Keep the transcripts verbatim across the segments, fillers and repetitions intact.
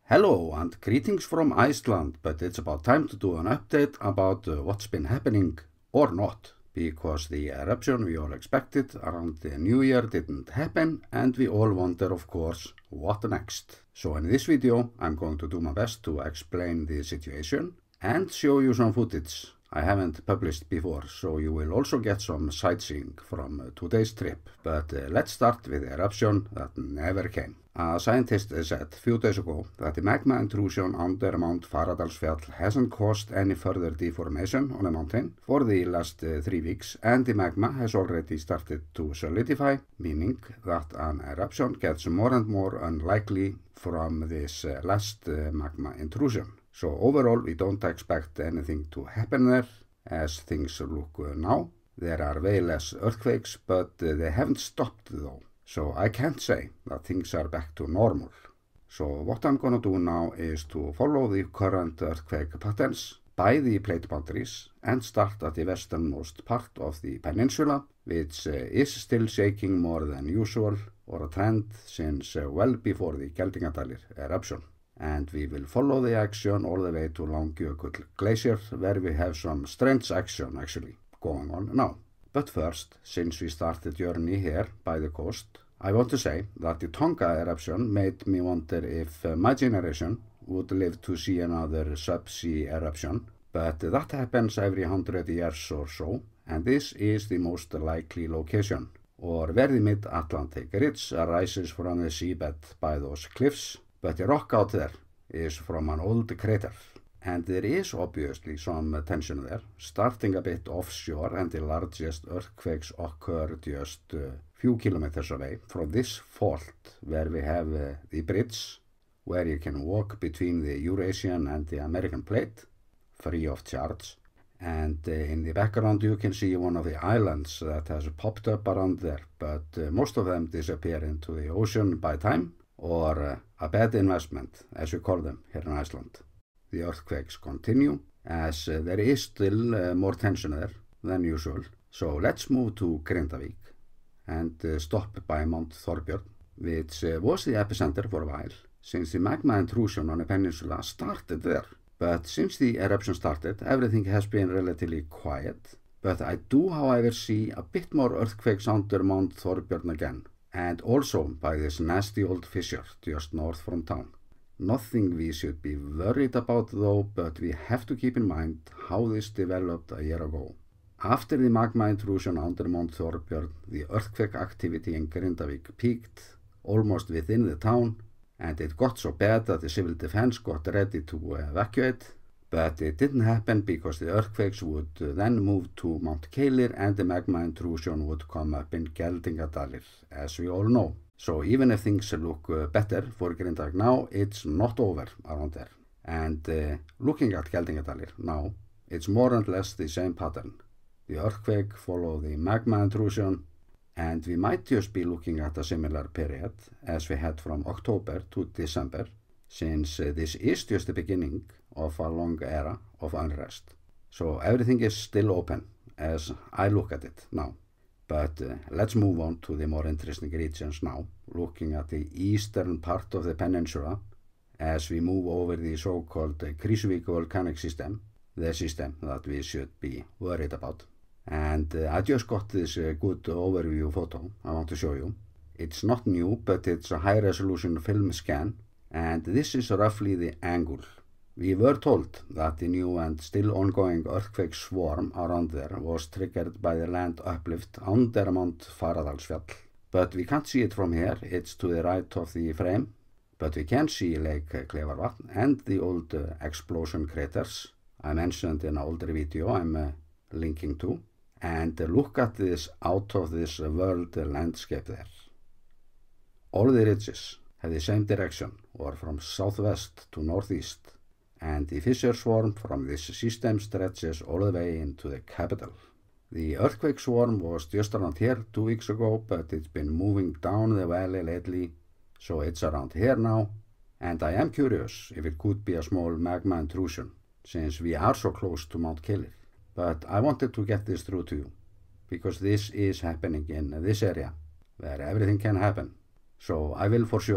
Hello and greetings from Iceland, but it's about time to do an update about uh, what's been happening or not, because the eruption we all expected around the New Year didn't happen, and we all wonder, of course, what next. So in this video, I'm going to do my best to explain the situation and show you some footage I haven't published before, so you will also get some sightseeing from uh, today's trip. But uh, let's start with the eruption that never came. A scientist said a few days ago that the magma intrusion under Mount Fagradalsfjall hasn't caused any further deformation on the mountain for the last uh, three weeks, and the magma has already started to solidify, meaning that an eruption gets more and more unlikely from this uh, last uh, magma intrusion. So overall, we don't expect anything to happen there as things look uh, now. There are way less earthquakes, but uh, they haven't stopped though. So I can't say that things are back to normal. So what I'm gonna do now is to follow the current earthquake patterns by the plate boundaries and start at the westernmost part of the peninsula, which uh, is still shaking more than usual, or a trend since uh, well before the Geldingadalir eruption. And we will follow the action all the way to Langjökull Glacier, where we have some strange action actually going on now. But first, since we started the journey here by the coast, I want to say that the Tonga eruption made me wonder if uh, my generation would live to see another subsea eruption, but that happens every hundred years or so, and this is the most likely location, or where the mid-Atlantic ridge arises from the seabed by those cliffs, but the rock out there is from an old crater. And there is obviously some tension there, starting a bit offshore, and the largest earthquakes occur just a few kilometers away from this fault, where we have uh, the bridge, where you can walk between the Eurasian and the American plate, free of charge. And uh, in the background you can see one of the islands that has popped up around there, but uh, most of them disappear into the ocean by time, or uh, a bad investment, as we call them here in Iceland. The earthquakes continue, as uh, there is still uh, more tension there than usual. So let's move to Reykjavik and uh, stop by Mount Thorbjörn, which uh, was the epicenter for a while, since the magma intrusion on the peninsula started there. But since the eruption started, everything has been relatively quiet. But I do, however, see a bit more earthquakes under Mount Thorbjörn again, and also by this nasty old fissure just north from town. Nothing we should be worried about though, but we have to keep in mind how this developed a year ago. After the magma intrusion under Mount Thorbjörn, the earthquake activity in Reykjavik peaked almost within the town, and it got so bad that the civil defense got ready to evacuate, but it didn't happen because the earthquakes would then move to Mount Keilir and the magma intrusion would come up in Geldingadalir, as we all know. So even if things look uh, better for Reykjavik now, it's not over around there. And uh, looking at Geldingadalir now, it's more or less the same pattern. The earthquake follow the magma intrusion, and we might just be looking at a similar period as we had from October to December, since uh, this is just the beginning of a long era of unrest. So everything is still open as I look at it now. But uh, let's move on to the more interesting regions now, looking at the eastern part of the peninsula as we move over the so-called uh, Reykjavik volcanic system, the system that we should be worried about. And uh, I just got this uh, good overview photo I want to show you. It's not new, but it's a high-resolution film scan, and this is roughly the angle. We were told that the new and still ongoing earthquake swarm around there was triggered by the land uplift under Mount Fagradalsfjall. But we can't see it from here, it's to the right of the frame. But we can see Lake Klefarvatn and the old uh, explosion craters I mentioned in an older video I'm uh, linking to. And uh, look at this out of this uh, world uh, landscape there. All the ridges have the same direction, or from southwest to northeast. And the fissure swarm from this system stretches all the way into the capital. The earthquake swarm was just around here two weeks ago, but it's been moving down the valley lately, so it's around here now. And I am curious if it could be a small magma intrusion, since we are so close to Mount Keilir. But I wanted to get this through to you, because this is happening in this area, where everything can happen. So I will for sure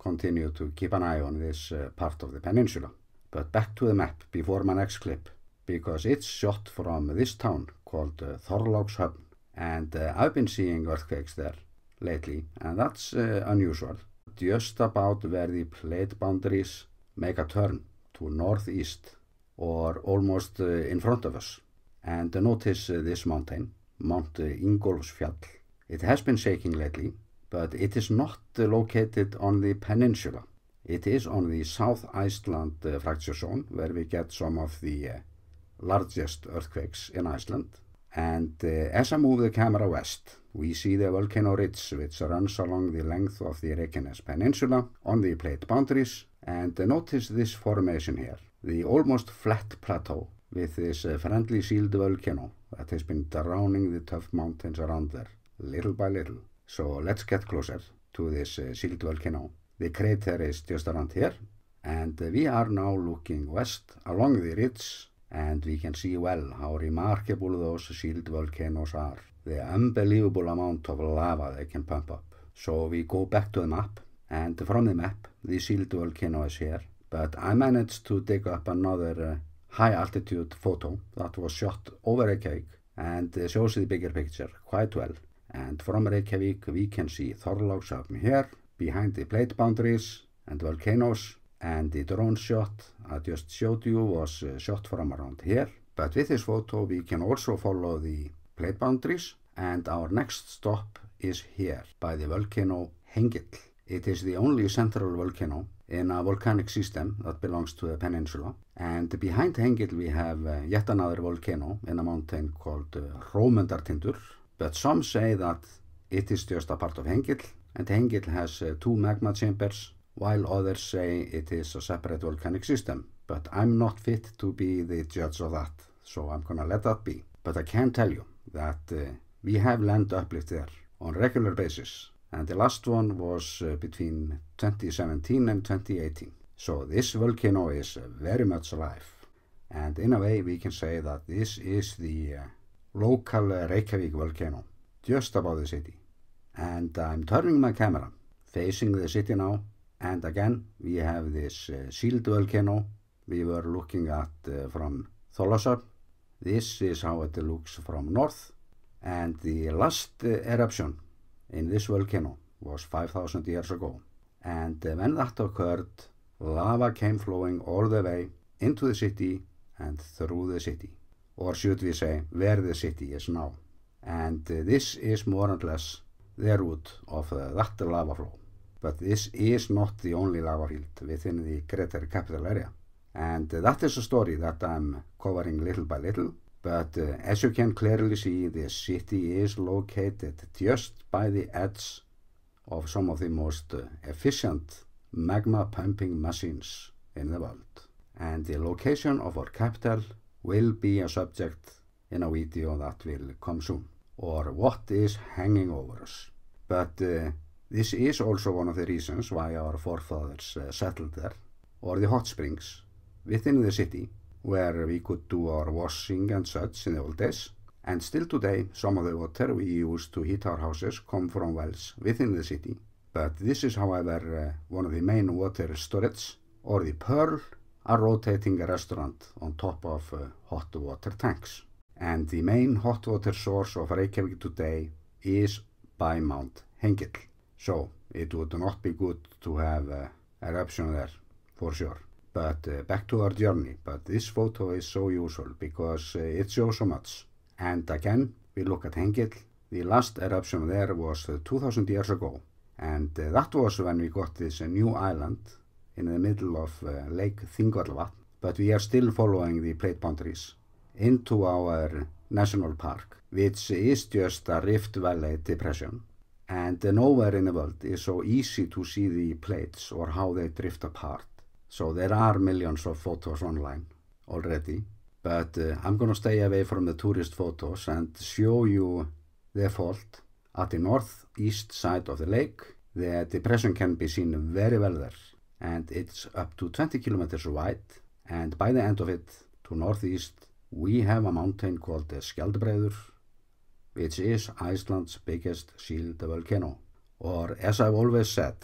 continue to keep an eye on this uh, part of the peninsula. But back to the map before my next clip, because it's shot from this town called uh, Thorlákshöfn, and uh, I've been seeing earthquakes there lately, and that's uh, unusual. Just about where the plate boundaries make a turn to northeast, or almost uh, in front of us. And uh, notice uh, this mountain, Mount uh, Ingólfsfjall. It has been shaking lately, but it is not uh, located on the peninsula. It is on the South Iceland uh, fracture zone, where we get some of the uh, largest earthquakes in Iceland. And uh, as I move the camera west, we see the Volcano Ridge, which runs along the length of the Reykjanes Peninsula on the plate boundaries. And uh, notice this formation here, the almost flat plateau with this uh, friendly sealed volcano that has been drowning the tough mountains around there, little by little. So let's get closer to this uh, sealed volcano. The crater is just around here, and uh, we are now looking west along the ridge, and we can see well how remarkable those sealed volcanoes are. The unbelievable amount of lava they can pump up. So we go back to the map, and from the map, the sealed volcano is here. But I managed to dig up another uh, high altitude photo that was shot over Reykjavik, and uh, shows the bigger picture quite well. And from Reykjavik, we can see Thorlákshöfn here, behind the plate boundaries and volcanoes. And the drone shot I just showed you was uh, shot from around here. But with this photo we can also follow the plate boundaries, and our next stop is here by the volcano Hengill. It is the only central volcano in a volcanic system that belongs to the peninsula. And behind Hengill we have uh, yet another volcano in a mountain called uh, Hrómundartindur. But some say that it is just a part of Hengill, and Hengill has uh, two magma chambers, while others say it is a separate volcanic system. But I'm not fit to be the judge of that, so I'm gonna let that be. But I can tell you that uh, we have land uplift there on a regular basis, and the last one was uh, between twenty seventeen and twenty eighteen. So this volcano is uh, very much alive, and in a way we can say that this is the uh, local uh, Reykjavik volcano, just above the city. And I'm turning my camera, facing the city now, and again we have this uh, sealed volcano we were looking at uh, from Thorlákshöfn. This is how it looks from north, and the last uh, eruption in this volcano was five thousand years ago. And uh, when that occurred, lava came flowing all the way into the city and through the city. Or should we say, where the city is now. And uh, this is more or less the route of uh, that lava flow. But this is not the only lava field within the greater capital area. And uh, that is a story that I'm covering little by little. But uh, as you can clearly see, the city is located just by the edge of some of the most uh, efficient magma pumping machines in the world. And the location of our capital will be a subject in a video that will come soon, or what is hanging over us. But uh, this is also one of the reasons why our forefathers uh, settled there, or the hot springs within the city, where we could do our washing and such in the old days. And still today, some of the water we use to heat our houses come from wells within the city. But this is, however, uh, one of the main water storage, or the Pearl, a rotating restaurant on top of uh, hot water tanks. And the main hot water source of Reykjavik today is by Mount Hengill. So it would not be good to have uh, eruption there, for sure. But uh, back to our journey. But this photo is so useful because uh, it shows so much. And again, we look at Hengill. The last eruption there was uh, two thousand years ago. And uh, that was when we got this uh, new island in the middle of uh, Lake Þingvallavatn. But we are still following the plate boundaries into our national park, which is just a Rift Valley depression. And uh, nowhere in the world is so easy to see the plates or how they drift apart. So there are millions of photos online already. But uh, I'm going to stay away from the tourist photos and show you the fault. At the northeast side of the lake, the depression can be seen very well there. And it's up to twenty kilometers wide. And by the end of it, to northeast, we have a mountain called the Skjaldbreiður, which is Iceland's biggest sealed volcano. Or, as I've always said,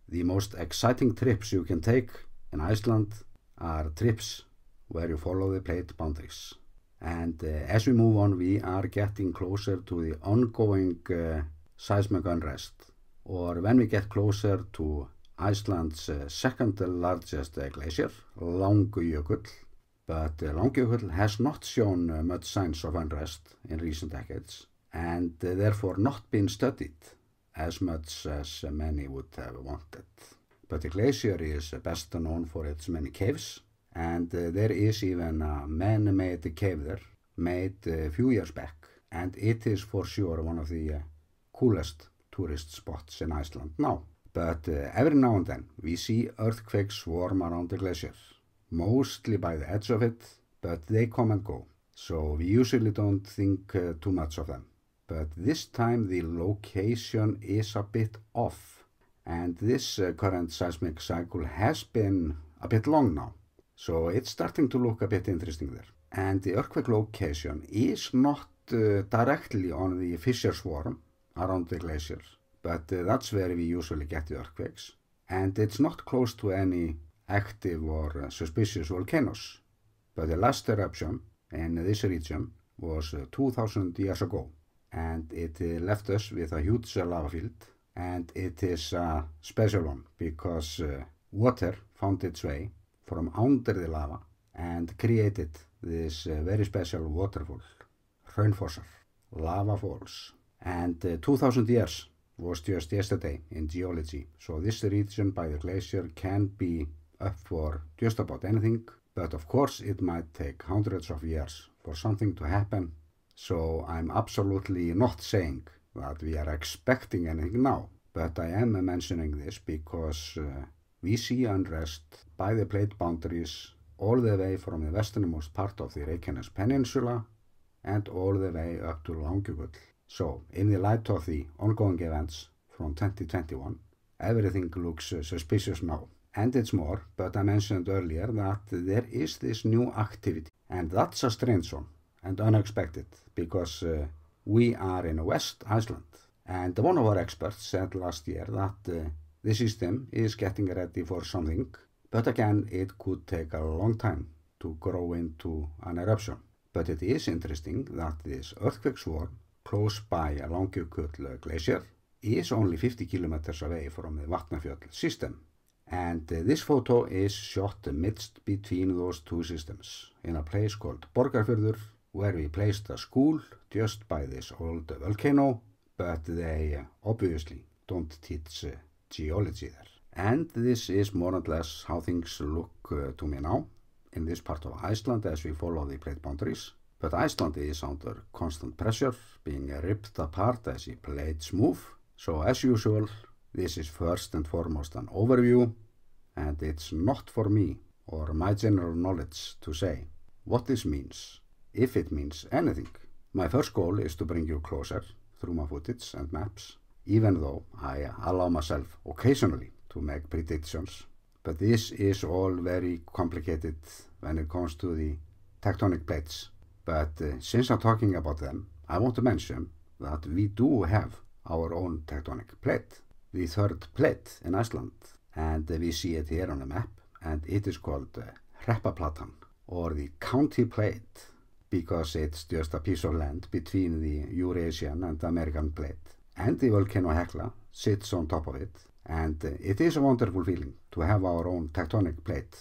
The most exciting trips you can take in Iceland are trips where you follow the plate boundaries. And uh, as we move on, we are getting closer to the ongoing uh, seismic unrest, or when we get closer to Iceland's uh, second largest uh, glacier, Langjökull. But uh, Langjökull has not shown uh, much signs of unrest in recent decades, and uh, therefore not been studied as much as uh, many would have wanted. But the glacier is best known for its many caves, and uh, there is even a man-made cave there, made a uh, few years back, and it is for sure one of the uh, coolest tourist spots in Iceland now. But uh, every now and then we see earthquakes swarm around the glacier, mostly by the edge of it, but they come and go, so we usually don't think uh, too much of them. But this time the location is a bit off, and this uh, current seismic cycle has been a bit long now, so it's starting to look a bit interesting there. And the earthquake location is not uh, directly on the fissure swarm around the glacier, but uh, that's where we usually get the earthquakes, and it's not close to any active or uh, suspicious volcanoes. But the last eruption in this region was uh, two thousand years ago, and it uh, left us with a huge uh, lava field, and it is a special one because uh, water found its way from under the lava and created this uh, very special waterfall, Hraunfossar, lava falls. And uh, two thousand years was just yesterday in geology, so this region by the glacier can be up for just about anything, but of course it might take hundreds of years for something to happen, so I'm absolutely not saying that we are expecting anything now, but I am mentioning this because uh, we see unrest by the plate boundaries all the way from the westernmost part of the Reykjanes Peninsula and all the way up to Langjökull. So, in the light of the ongoing events from twenty twenty-one, everything looks uh, suspicious now. And it's more, but I mentioned earlier that there is this new activity, and that's a strange one and unexpected because uh, we are in West Iceland. And one of our experts said last year that uh, the system is getting ready for something, but again it could take a long time to grow into an eruption. But it is interesting that this earthquake swarm close by Langjökull glacier is only fifty kilometers away from the Vatnafjöll system. And uh, this photo is shot midst between those two systems in a place called Borgarfjörður, where we placed a school just by this old volcano, but they uh, obviously don't teach uh, geology there. And this is more or less how things look uh, to me now in this part of Iceland as we follow the plate boundaries. But Iceland is under constant pressure, being ripped apart as the plates move. So as usual, this is first and foremost an overview, and it's not for me or my general knowledge to say what this means, if it means anything. My first goal is to bring you closer through my footage and maps, even though I allow myself occasionally to make predictions. But this is all very complicated when it comes to the tectonic plates. But uh, since I'm talking about them, I want to mention that we do have our own tectonic plate, the third plate in Iceland, and uh, we see it here on the map, and it is called uh, Hreppaplattan, or the county plate, because it's just a piece of land between the Eurasian and American plate, and the volcano Hekla sits on top of it, and uh, it is a wonderful feeling to have our own tectonic plate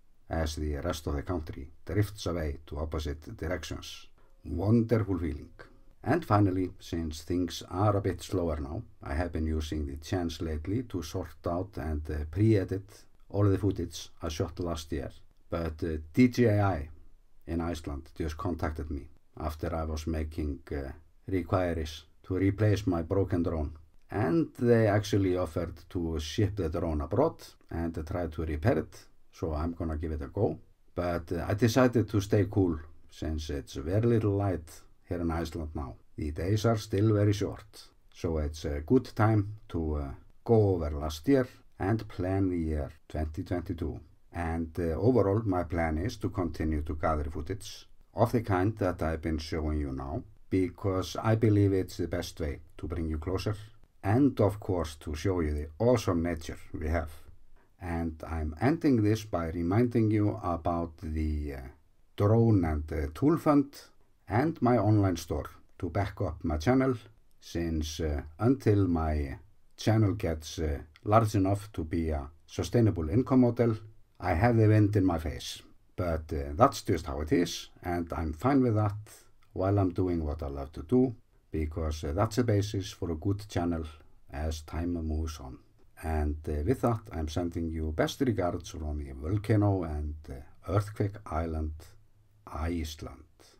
as the rest of the country drifts away to opposite directions. Wonderful feeling. And finally, since things are a bit slower now, I have been using the chance lately to sort out and uh, pre-edit all the footage I shot last year. But uh, D J I in Iceland just contacted me after I was making uh, requires to replace my broken drone. And they actually offered to ship the drone abroad and uh, try to repair it. So I'm gonna give it a go. But uh, I decided to stay cool since it's very little light here in Iceland now. The days are still very short. So it's a good time to uh, go over last year and plan the year twenty twenty-two. And uh, overall my plan is to continue to gather footage of the kind that I've been showing you now, because I believe it's the best way to bring you closer and of course to show you the awesome nature we have. And I'm ending this by reminding you about the uh, drone and uh, tool fund and my online store to back up my channel, since uh, until my channel gets uh, large enough to be a sustainable income model, I have the wind in my face. But uh, that's just how it is, and I'm fine with that while I'm doing what I love to do, because uh, that's the basis for a good channel as time moves on. And uh, with that, I'm sending you best regards from the volcano and uh, earthquake island, Iceland.